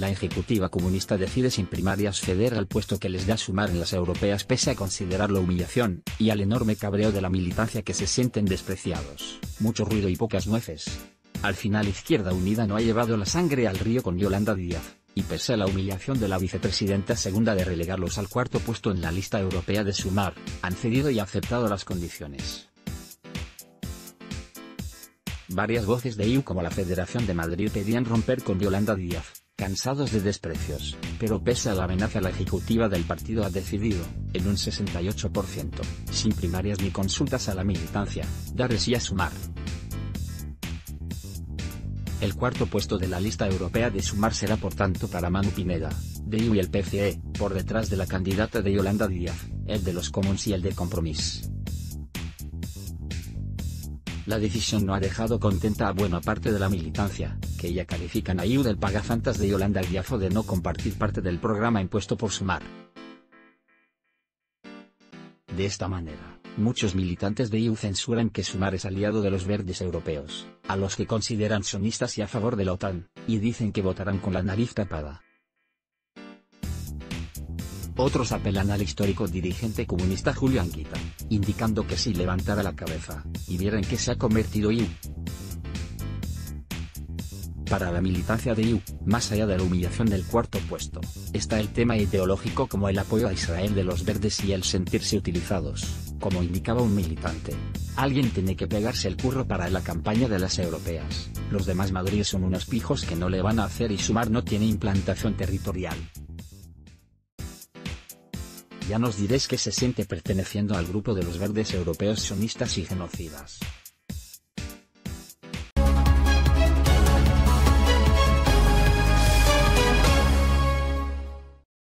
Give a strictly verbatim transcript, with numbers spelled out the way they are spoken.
La ejecutiva comunista decide sin primarias ceder al puesto que les da Sumar en las europeas pese a considerarlo humillación, y al enorme cabreo de la militancia que se sienten despreciados. Mucho ruido y pocas nueces. Al final Izquierda Unida no ha llevado la sangre al río con Yolanda Díaz, y pese a la humillación de la vicepresidenta segunda de relegarlos al cuarto puesto en la lista europea de Sumar, han cedido y aceptado las condiciones. Varias voces de E U como la Federación de Madrid pedían romper con Yolanda Díaz, cansados de desprecios, pero pese a la amenaza la ejecutiva del partido ha decidido, en un sesenta y ocho por ciento, sin primarias ni consultas a la militancia, dar sí a Sumar. El cuarto puesto de la lista europea de Sumar será por tanto para Manu Pineda, de E U y el P C E, por detrás de la candidata de Yolanda Díaz, el de los Comuns y el de Compromís. La decisión no ha dejado contenta a buena parte de la militancia, que ya califican a E U del pagafantas de Yolanda Díaz o de no compartir parte del programa impuesto por Sumar. De esta manera, muchos militantes de E U censuran que Sumar es aliado de los verdes europeos, a los que consideran sionistas y a favor de la OTAN, y dicen que votarán con la nariz tapada. Otros apelan al histórico dirigente comunista Julio Anguita, indicando que si levantara la cabeza, y viera en qué se ha convertido E U. Para la militancia de E U, más allá de la humillación del cuarto puesto, está el tema ideológico como el apoyo a Israel de los verdes y el sentirse utilizados, como indicaba un militante. Alguien tiene que pegarse el curro para la campaña de las europeas, los demás Madrid son unos pijos que no le van a hacer y Sumar no tiene implantación territorial. Ya nos diréis que se siente perteneciendo al grupo de los verdes europeos sionistas y genocidas.